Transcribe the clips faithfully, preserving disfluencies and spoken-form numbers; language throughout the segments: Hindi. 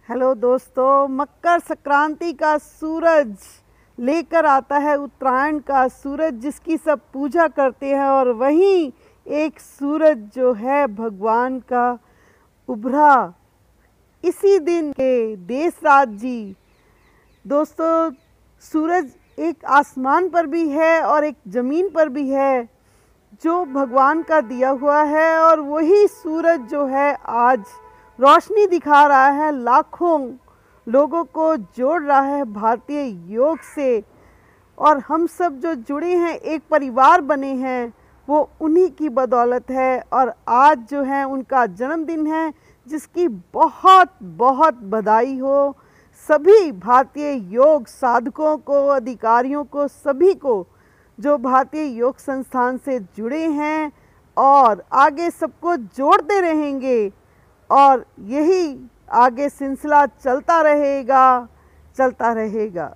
हेलो दोस्तों, मकर संक्रांति का सूरज लेकर आता है उत्तरायण का सूरज, जिसकी सब पूजा करते हैं। और वहीं एक सूरज जो है भगवान का उभरा इसी दिन के देशराज जी। दोस्तों, सूरज एक आसमान पर भी है और एक ज़मीन पर भी है, जो भगवान का दिया हुआ है। और वही सूरज जो है आज रोशनी दिखा रहा है, लाखों लोगों को जोड़ रहा है भारतीय योग से। और हम सब जो जुड़े हैं, एक परिवार बने हैं, वो उन्हीं की बदौलत है। और आज जो है उनका जन्मदिन है, जिसकी बहुत बहुत बधाई हो सभी भारतीय योग साधकों को, अधिकारियों को, सभी को जो भारतीय योग संस्थान से जुड़े हैं और आगे सबको जोड़ते रहेंगे। और यही आगे सिलसिला चलता रहेगा चलता रहेगा।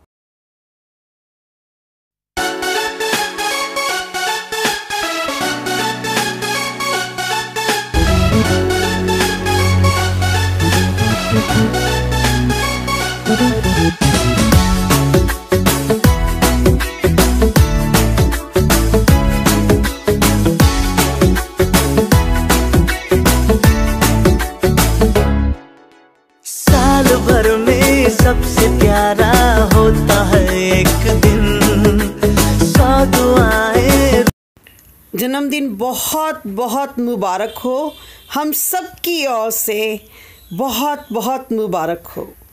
भर में सबसे प्यारा होता है एक दिन, सौ दुआएं। जन्मदिन बहुत बहुत मुबारक हो, हम सब की ओर से बहुत बहुत मुबारक हो।